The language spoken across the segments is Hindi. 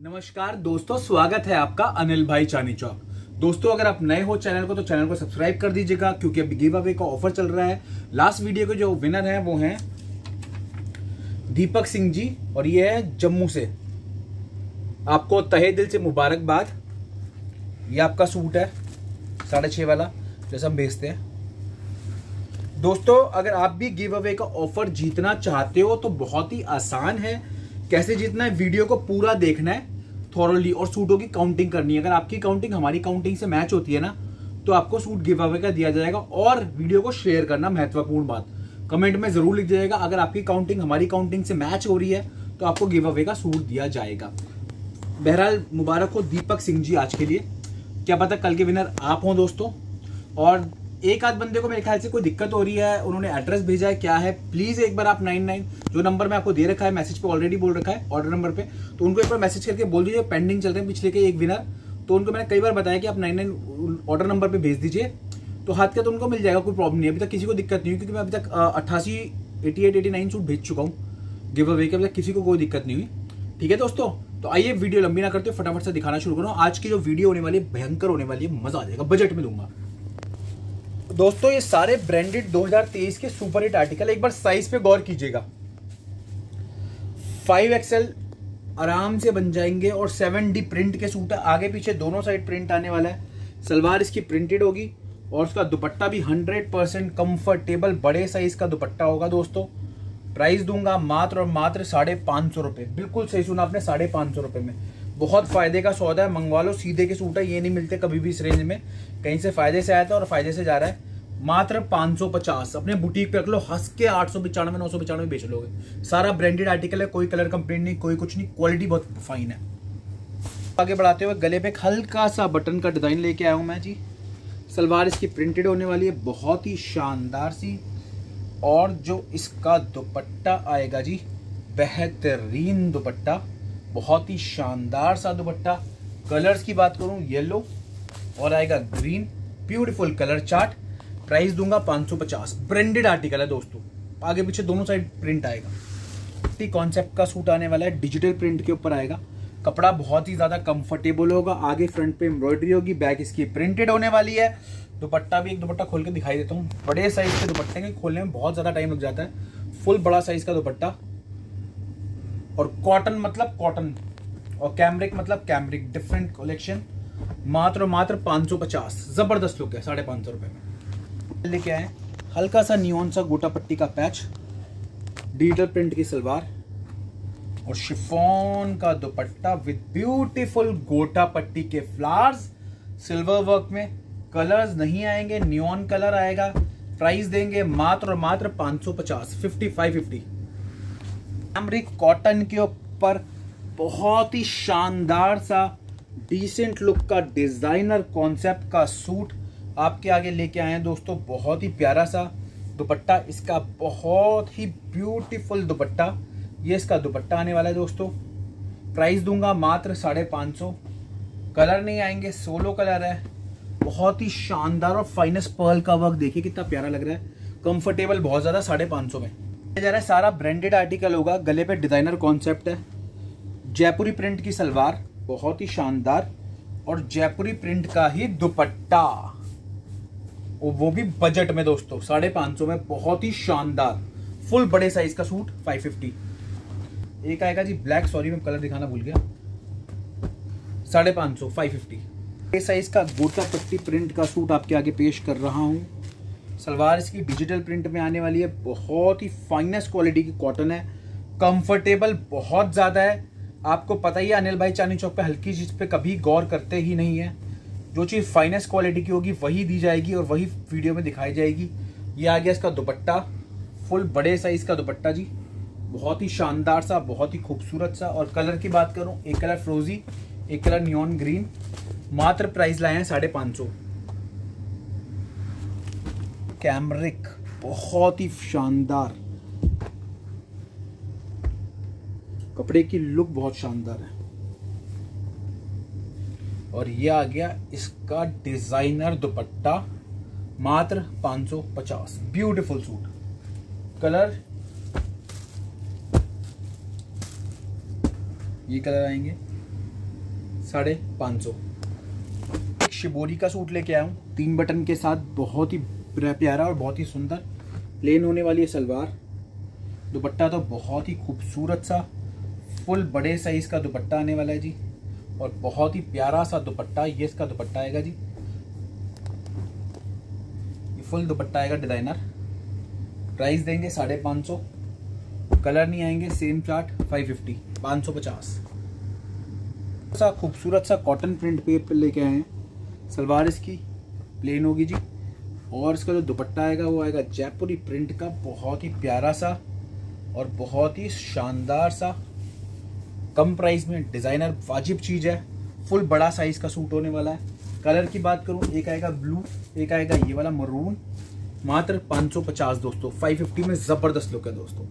नमस्कार दोस्तों, स्वागत है आपका अनिल भाई चांदनी चौक। दोस्तों, अगर आप नए हो चैनल को तो चैनल को सब्सक्राइब कर दीजिएगा, क्योंकि अभी गिव अवे का ऑफर चल रहा है। लास्ट वीडियो के जो विनर हैं वो हैं दीपक सिंह जी, और ये है जम्मू से। आपको तहे दिल से मुबारकबाद। ये आपका सूट है 6.5 वाला, जैसा हम भेजते हैं। दोस्तों, अगर आप भी गिव अवे का ऑफर जीतना चाहते हो तो बहुत ही आसान है। कैसे जीतना है, वीडियो को पूरा देखना है थॉरली, और सूटों की काउंटिंग करनी है। अगर आपकी काउंटिंग हमारी काउंटिंग से मैच होती है ना, तो आपको सूट गिव अवे का दिया जाएगा। और वीडियो को शेयर करना, महत्वपूर्ण बात, कमेंट में जरूर लिख जाएगा। अगर आपकी काउंटिंग हमारी काउंटिंग से मैच हो रही है तो आपको गिव अवे का सूट दिया जाएगा। बहरहाल मुबारक हो दीपक सिंह जी आज के लिए। क्या पता कल के विनर आप हो दोस्तों। और एक आध बंदे को मेरे ख्याल से कोई दिक्कत हो रही है, उन्होंने एड्रेस भेजा है, क्या है, प्लीज एक बार आप 99 जो नंबर मैं आपको दे रखा है, मैसेज पे ऑलरेडी बोल रखा है ऑर्डर नंबर पे, तो उनको एक बार मैसेज करके बोल दीजिए पेंडिंग चल रहे हैं पिछले के एक विनर। तो उनको मैंने कई बार बताया कि आप 99 ऑर्डर नंबर पे भेज दीजिए, तो हाथ का तो उनको मिल जाएगा, कोई प्रॉब्लम नहीं है। अभी तक किसी को दिक्कत नहीं हुई, क्योंकि मैं अभी तक 88, 88, 89 सूट भेज चुका हूँ गिव अवे के। अभी तक किसी को कोई दिक्कत नहीं हुई। ठीक है दोस्तों, तो आइए वीडियो लंबी ना करते फटाफट से दिखाना शुरू करो। आज की जो वीडियो होने वाली है भयंकर होने वाली है, मजा आ जाएगा, बजट में दूंगा। दोस्तों, ये सारे ब्रांडेड 2023 के सुपर हिट आर्टिकल। एक बार साइज पे गौर कीजिएगा, 5XL आराम से बन जाएंगे। और 7D प्रिंट के सूट है, आगे पीछे दोनों साइड प्रिंट आने वाला है। सलवार इसकी प्रिंटेड होगी, और उसका दुपट्टा भी 100% कंफर्टेबल बड़े साइज का दुपट्टा होगा। दोस्तों, प्राइस दूंगा मात्र और मात्र 550 रुपए। बिल्कुल सही सुना आपने, 550 रुपए में। बहुत फायदे का सौदा है, मंगवा लो। सीधे के सूट है, ये नहीं मिलते कभी भी इस रेंज में। कहीं से फायदे से आया था और फायदे से जा रहा है। मात्र 550। अपने बुटीक पे रख लो, हंस के 895, 995 बेच लोगे। सारा ब्रांडेड आर्टिकल है, कोई कलर कंप्लेंट नहीं, कोई कुछ नहीं, क्वालिटी बहुत फाइन है। आगे बढ़ाते हुए गले पे एक हल्का सा बटन का डिजाइन लेके आया हूं मैं जी। सलवार इसकी प्रिंटेड होने वाली है, बहुत ही शानदार सी। और जो इसका दुपट्टा आएगा जी, बेहतरीन दुपट्टा, बहुत ही शानदार सा दुपट्टा। कलर्स की बात करूं, येलो और आएगा green, beautiful colour chart. Price दूंगा 550। ब्रांडेड आर्टिकल है दोस्तों, आगे पीछे दोनों साइड प्रिंट आएगा। कॉन्सेप्ट का सूट आने वाला है, डिजिटल प्रिंट के ऊपर आएगा। कपड़ा बहुत ही ज्यादा कंफर्टेबल होगा, आगे फ्रंट पे एम्ब्रॉयडरी होगी, बैक इसकी प्रिंटेड होने वाली है। दुपट्टा भी, एक दुपट्टा खोल के दिखाई देता हूँ। बड़े साइज के दुपट्टे के खोलने में बहुत ज्यादा टाइम लग जाता है। फुल बड़ा साइज का दुपट्टा, और कॉटन मतलब कॉटन, और कैमरिक मतलब कैमरिक, डिफरेंट कलेक्शन। मात्र 550। जबरदस्त लुक है 550 रुपए में। लेके आए हल्का सा नियॉन सा गोटा पट्टी का पैच, डिजिटल प्रिंट की सलवार, और शिफॉन का दुपट्टा विद ब्यूटीफुल गोटा पट्टी के फ्लावर्स, सिल्वर वर्क में। कलर्स नहीं आएंगे, नियॉन कलर आएगा। प्राइस देंगे मात्र और मात्र 550, 5550। कैमरिक कॉटन के ऊपर बहुत ही शानदार सा डिसेंट लुक का डिजाइनर कॉन्सेप्ट का सूट आपके आगे लेके आए हैं दोस्तों। बहुत ही प्यारा सा दुपट्टा, इसका बहुत ही ब्यूटीफुल दुपट्टा। ये इसका दुपट्टा आने वाला है दोस्तों। प्राइस दूंगा मात्र 550। कलर नहीं आएंगे, सोलो कलर है। बहुत ही शानदार और फाइनेस्ट पर्ल का वर्क देखिए कितना प्यारा लग रहा है। कंफर्टेबल बहुत ज्यादा, 550 में जा रहा है। सारा ब्रांडेड आर्टिकल होगा, गले पे डिजाइनर कॉन्सेप्ट है। जयपुरी प्रिंट की सलवार, बहुत ही शानदार, और जयपुरी प्रिंट का ही दुपट्टा, वो भी बजट में दोस्तों, 550 में। बहुत ही शानदार फुल बड़े साइज का सूट, 550। एक आएगा जी ब्लैक, सॉरी मैं कलर दिखाना भूल गया, 550, 550। बड़े साइज का गोटा पट्टी प्रिंट का सूट आपके आगे पेश कर रहा हूं। सलवार इसकी डिजिटल प्रिंट में आने वाली है, बहुत ही फाइनेस्ट क्वालिटी की कॉटन है। कंफर्टेबल बहुत ज्यादा है। आपको पता ही है अनिल भाई चांदनी चौक पे हल्की चीज पे कभी गौर करते ही नहीं है। जो चीज फाइनेस्ट क्वालिटी की होगी वही दी जाएगी और वही वीडियो में दिखाई जाएगी। ये आ गया इसका दुपट्टा, फुल बड़े साइज का दुपट्टा जी, बहुत ही शानदार सा, बहुत ही खूबसूरत सा। और कलर की बात करूं, एक कलर फ्रोजी, एक कलर नियॉन ग्रीन। मात्र प्राइस लाए हैं 550। कैमरिक, बहुत ही शानदार, कपड़े की लुक बहुत शानदार है। और ये आ गया इसका डिजाइनर दुपट्टा, मात्र 550। Beautiful suit. कलर, ये कलर आएंगे, 550। एक शिबोरी का सूट लेके आया हूँ 3 बटन के साथ, बहुत ही प्यारा और बहुत ही सुंदर। प्लेन होने वाली है सलवार, दुपट्टा तो बहुत ही खूबसूरत सा फुल बड़े साइज का दुपट्टा आने वाला है जी, और बहुत ही प्यारा सा दुपट्टा ये इसका दुपट्टा आएगा जी। ये फुल दुपट्टा आएगा डिजाइनर। प्राइस देंगे 550। कलर नहीं आएंगे, सेम चार्ट 550, 550। सा खूबसूरत सा कॉटन प्रिंट पे लेके आए हैं। सलवार इसकी प्लेन होगी जी, और इसका जो दुपट्टा आएगा वो आएगा जयपुरी प्रिंट का, बहुत ही प्यारा सा और बहुत ही शानदार सा। कम प्राइस में डिजाइनर वाजिब चीज है। फुल बड़ा साइज का सूट होने वाला है। कलर की बात करूं, एक आएगा ब्लू, एक आएगा ये वाला मरून। मात्र 550 दोस्तों, 550 में जबरदस्त लुक है दोस्तों।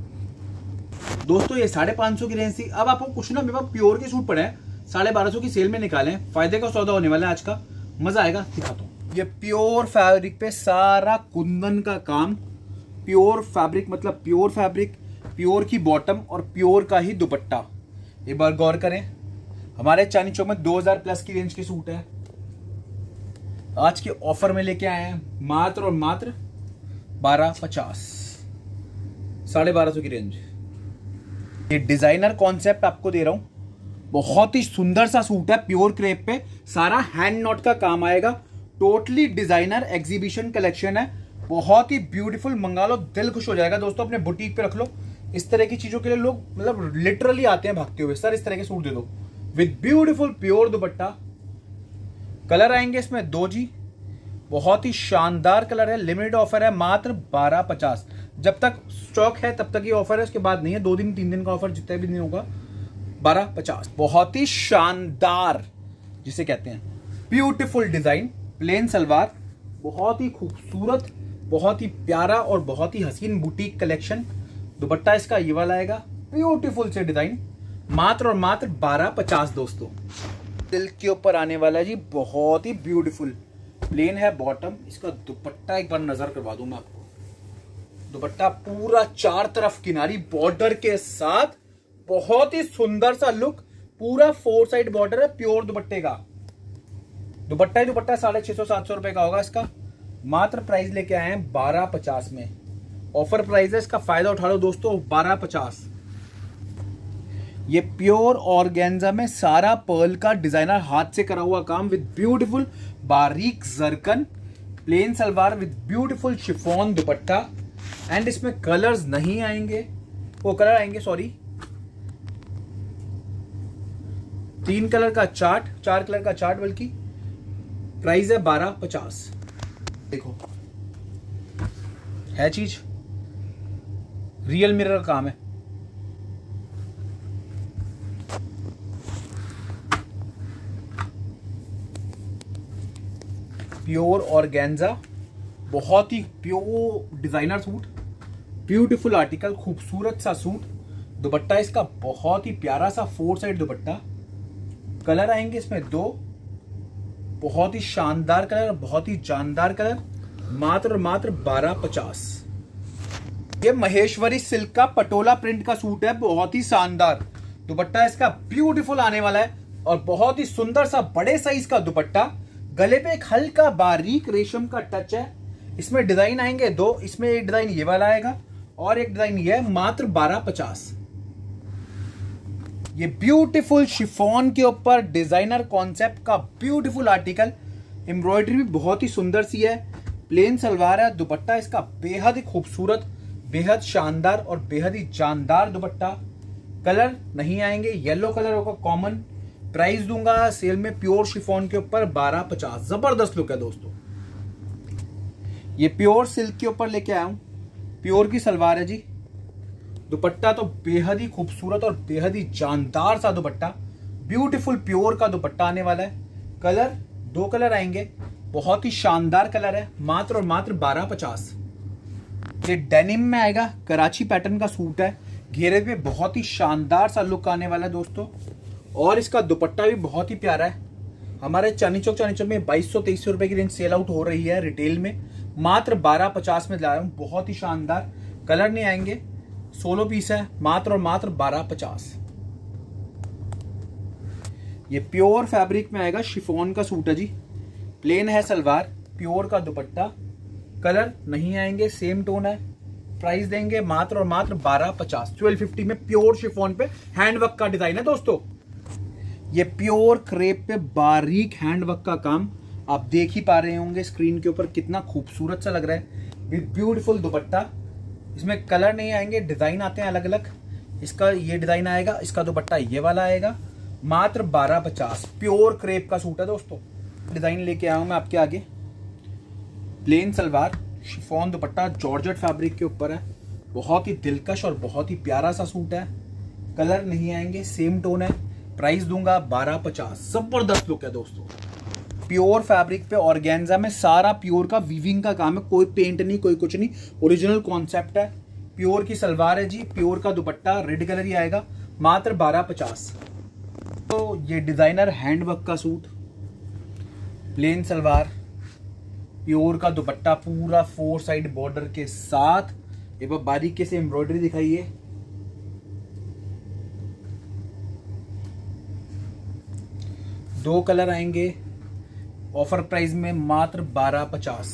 ये 550 की रेंज थी। अब आपको कुछ ना, मेरे पास प्योर के सूट पड़े हैं 1250 की सेल में निकाले, फायदे का सौदा होने वाला है आज का, मजा आएगा। दिखाता हूँ। ये प्योर फैब्रिक पे सारा कुंदन का काम, प्योर फैब्रिक मतलब प्योर फैब्रिक, प्योर की बॉटम और प्योर का ही दुपट्टा। एक बार गौर करें, हमारे चांदनी चौक में 2000 प्लस की रेंज के सूट है, आज के ऑफर में लेके आए हैं मात्र और मात्र 1250, 1250 की रेंज। ये डिजाइनर कॉन्सेप्ट आपको दे रहा हूं, बहुत ही सुंदर सा सूट है प्योर क्रेप पे, सारा हैंड नॉट का काम आएगा, टोटली डिजाइनर एग्जीबिशन कलेक्शन है, बहुत ही ब्यूटीफुल। मंगा लो, दिल खुश हो जाएगा दोस्तों, अपने बुटीक पे रख लो। इस तरह की चीजों के लिए लोग मतलब लिटरली आते हैं भागते हुए, सर इस तरह के सूट दे दो with beautiful pure dupatta. Colour आएंगे इसमें 2 जी, बहुत ही शानदार कलर है। लिमिटेड ऑफर है, मात्र 1250। जब तक स्टॉक है तब तक ये ऑफर है, उसके बाद नहीं है। 2 दिन 3 दिन का ऑफर, जितना भी दिन होगा 1250। बहुत ही शानदार जिसे कहते हैं, ब्यूटीफुल डिजाइन, प्लेन सलवार, बहुत ही खूबसूरत, बहुत ही प्यारा और बहुत ही हसीन बुटीक कलेक्शन। दुपट्टा इसका ये वाला आएगा, ब्यूटीफुल से डिजाइन, मात्र और मात्र 1250 दोस्तों। सिल्क के ऊपर आने वाला है जी, बहुत ही ब्यूटीफुल। प्लेन है बॉटम, इसका दुपट्टा एक बार नजर करवा दूं मैं आपको। दुपट्टा पूरा 4 तरफ किनारी बॉर्डर के साथ, बहुत ही सुंदर सा लुक, पूरा 4 साइड बॉर्डर है प्योर दुपट्टे का। दुपट्टा ही दुपट्टा 650-700 रुपए का होगा इसका। मात्र प्राइस लेके आए हैं 1250 में, ऑफर प्राइस है, इसका फायदा उठा लो दोस्तों। 1250। ये प्योर ऑर्गेन्जा में सारा पर्ल का डिजाइनर हाथ से करा हुआ काम विद ब्यूटीफुल बारीक zircon, plain salwar with beautiful chiffon dupatta. And इसमें कलर्स नहीं आएंगे, वो कलर आएंगे सॉरी, 3 कलर का चार्ट, 4 कलर का चार्ट बल्कि। प्राइस है 1250। देखो है चीज, रियल मिरर का काम है। प्योर ऑर्गेन्जा, बहुत ही pure designer suit, beautiful article, खूबसूरत सा सूट। दुपट्टा इसका बहुत ही प्यारा सा 4 साइड दुपट्टा। कलर आएंगे इसमें 2, बहुत ही शानदार कलर, बहुत ही जानदार कलर। मात्र मात्र 1250। ये महेश्वरी सिल्क का पटोला प्रिंट का सूट है, बहुत ही शानदार। दुपट्टा इसका ब्यूटीफुल आने वाला है और बहुत ही सुंदर सा बड़े साइज का दुपट्टा। गले पे एक हल्का बारीक रेशम का टच है। इसमें डिजाइन आएंगे 2, इसमें एक डिजाइन ये वाला आएगा और एक डिजाइन ये है। मात्र 1250। ये ब्यूटीफुल शिफॉन के ऊपर डिजाइनर कॉन्सेप्ट का ब्यूटीफुल आर्टिकल, एम्ब्रॉयडरी भी बहुत ही सुंदर सी है। प्लेन सलवार है, दुपट्टा इसका बेहद ही खूबसूरत, बेहद शानदार और बेहद ही जानदार दुपट्टा। कलर नहीं आएंगे, येलो कलर होगा कॉमन। प्राइस दूंगा सेल में प्योर शिफॉन के ऊपर 1250। जबरदस्त लुक है दोस्तों। ये प्योर सिल्क के ऊपर लेके आया हूं, प्योर की सलवार है जी। दुपट्टा तो बेहद ही खूबसूरत और बेहद ही जानदार सा दुपट्टा, ब्यूटीफुल प्योर का दुपट्टा आने वाला है। कलर 2 कलर आएंगे, बहुत ही शानदार कलर है। मात्र और मात्र 1250। ये डेनिम में आएगा, कराची पैटर्न का सूट है, घेरे पे बहुत ही शानदार सा लुक आने वाला है दोस्तों। और इसका दुपट्टा भी बहुत ही प्यारा है। हमारे चांदनी चौक में 2200-2300 रुपए की रेंज सेल आउट हो रही है रिटेल में, मात्र 1250 में लाया हूं। बहुत ही शानदार, कलर नहीं आएंगे, 16 पीस है। मात्र और मात्र 1250। ये प्योर फैब्रिक में आएगा, शिफॉन का सूट है जी, प्लेन है सलवार, प्योर का दुपट्टा, कलर नहीं आएंगे, सेम टोन है। प्राइस देंगे मात्र और मात्र 1250, 1250 में प्योर शिफॉन पे हैंडवर्क का डिजाइन है दोस्तों। ये प्योर क्रेप पे बारीक हैंडवर्क का काम आप देख ही पा रहे होंगे स्क्रीन के ऊपर, कितना खूबसूरत सा लग रहा है विद ब्यूटीफुल दुपट्टा। इसमें कलर नहीं आएंगे, डिजाइन आते हैं अलग अलग। इसका ये डिजाइन आएगा, इसका दुपट्टा ये वाला आएगा, मात्र 1250। प्योर क्रेप का सूट है दोस्तों। डिजाइन लेके आया हूं मैं आपके आगे, plain salwar, chiffon dupatta, georgette fabric के ऊपर है। बहुत ही दिलकश और बहुत ही प्यारा सा सूट है। कलर नहीं आएंगे, सेम टोन है। प्राइस दूंगा 1250। जबरदस्त लुक है दोस्तों। प्योर फैब्रिक पे ऑर्गेन्जा में सारा प्योर का वीविंग का काम है, कोई पेंट नहीं, कोई कुछ नहीं, ओरिजिनल कॉन्सेप्ट है। प्योर की सलवार है जी, प्योर का दुपट्टा रेड कलर ही आएगा, मात्र 1250। तो ये डिजाइनर हैंडवर्क का सूट, प्लेन सलवार, प्योर का दुपट्टा पूरा 4 साइड बॉर्डर के साथ। एक बार बारीकी से एम्ब्रॉयडरी दिखाइए। दो कलर आएंगे, ऑफर प्राइस में मात्र 1250।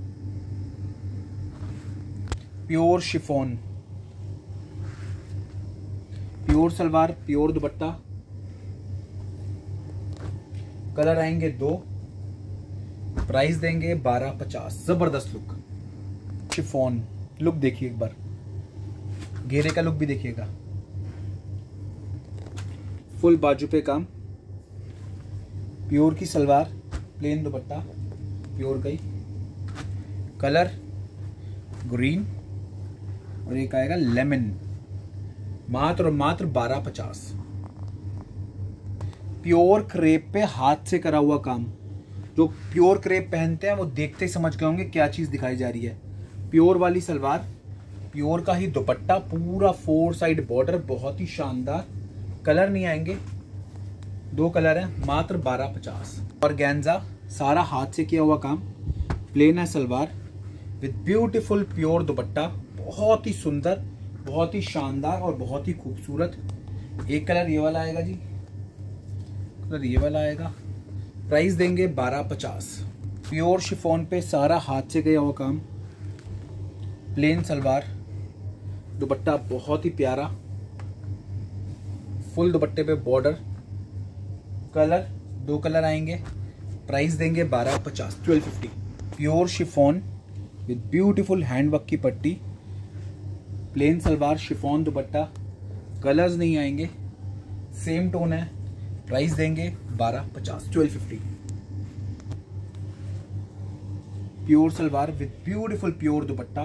Pure chiffon, pure salwar, pure dupatta, colour आएंगे 2, प्राइस देंगे 1250। जबरदस्त लुक, शिफॉन लुक देखिए एक बार, घेरे का लुक भी देखिएगा। फुल बाजू पे काम, प्योर की सलवार, प्लेन दुपट्टा, प्योर का ही, कलर ग्रीन और एक आएगा लेमन, मात्र और मात्र 1250। प्योर क्रेप पे हाथ से करा हुआ काम। जो प्योर क्रेप पहनते हैं वो देखते ही समझ गए होंगे क्या चीज दिखाई जा रही है। प्योर वाली सलवार, प्योर का ही दुपट्टा, पूरा 4 साइड बॉर्डर, बहुत ही शानदार। कलर नहीं आएंगे, 2 कलर हैं, मात्र 1250। ऑर्गेन्जा सारा हाथ से किया हुआ काम, प्लेन है salwar with beautiful pure dupatta, बहुत ही सुंदर, बहुत ही शानदार और बहुत ही खूबसूरत। एक कलर ये वाला आएगा जी, कलर ये वाला आएगा। प्राइस देंगे 1250। प्योर शिफॉन पे सारा हाथ से किया हुआ काम, प्लेन सलवार, दुपट्टा बहुत ही प्यारा, फुल दुपट्टे पे बॉर्डर, कलर 2 कलर आएंगे। प्राइस देंगे 1250, 1250। Pure chiffon with beautiful handwork की पट्टी, plain salwar, chiffon dupatta, colours नहीं आएंगे, सेम टोन है। प्राइस देंगे 1250, 1250। Pure salwar with beautiful pure dupatta,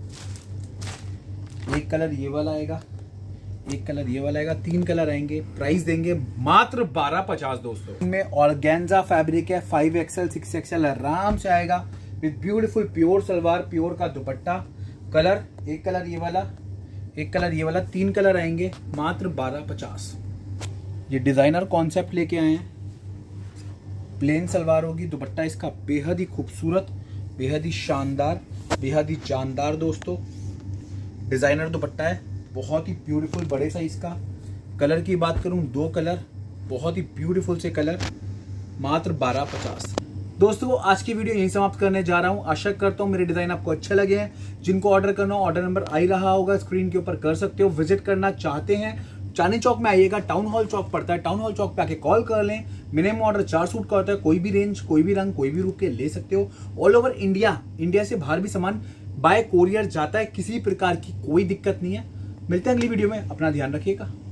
एक कलर ये वाला आएगा, एक कलर ये वाला आएगा, 3 कलर आएंगे। प्राइस देंगे मात्र 1250 दोस्तों। इनमें ऑर्गेन्जा फैब्रिक है, 5XL 6XL आराम से आएगा with beautiful pure salwar, pure का दुपट्टा, कलर एक कलर ये वाला, एक कलर ये वाला, 3 कलर आएंगे, मात्र 1250। ये डिजाइनर कॉन्सेप्ट लेके आए हैं। प्लेन सलवार होगी, दुपट्टा इसका बेहद ही खूबसूरत, बेहद ही शानदार, बेहद ही जानदार दोस्तों। डिजाइनर दुपट्टा है, बहुत ही ब्यूटीफुल बड़े साइज का। कलर की बात करूं, 2 कलर, बहुत ही ब्यूटीफुल से कलर, मात्र 1250। दोस्तों आज की वीडियो यहीं समाप्त करने जा रहा हूं। आशा करता हूं मेरे डिजाइन आपको अच्छे लगे हैं। जिनको ऑर्डर करना हो, ऑर्डर नंबर आ ही रहा होगा स्क्रीन के ऊपर, कर सकते हो। विजिट करना चाहते हैं, चांदनी चौक में आइएगा, टाउन हॉल चौक पड़ता है, टाउन हॉल चौक पे आके कॉल कर लें। मिनिमम ऑर्डर 4 सूट का होता है, कोई भी रेंज, कोई भी रंग, कोई भी रूप के ले सकते हो। ऑल ओवर इंडिया, इंडिया से बाहर भी सामान बाय कोरियर जाता है, किसी प्रकार की कोई दिक्कत नहीं है। मिलते हैं अगली वीडियो में, अपना ध्यान रखिएगा।